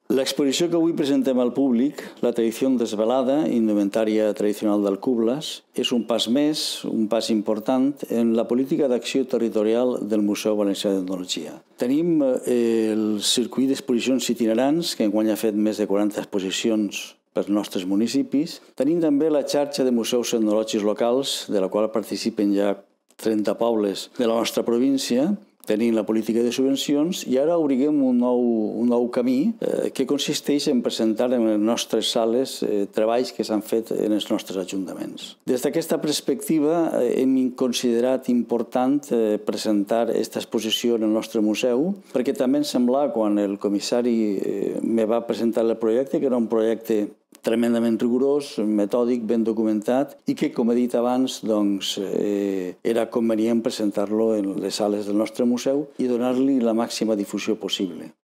L'exposició que avui presentem al públic, La tradició desvelada, indumentària tradicional d'Alcubles, és un pas més, un pas important en la política d'acció territorial del Museu Valencià d'Etnologia. Tenim el circuit d'exposicions itinerants, que enguany ha fet més de 40 exposicions pels nostres municipis. Tenim també la xarxa de museus etnològics locals, de la qual participen ja 30 pobles de la nostra província. Tenim la política de subvencions i ara obrirem un nou camí que consisteix en presentar en les nostres sales treballs que s'han fet en els nostres ajuntaments. Des d'aquesta perspectiva hem considerat important presentar aquesta exposició en el nostre museu perquè també em semblava, quan el comissari me va presentar el projecte, que era un projecte tremendament rigorós, metòdic, ben documentat i que, com he dit abans, era convenient presentar-lo en les sales del nostre museu i donar-li la màxima difusió possible.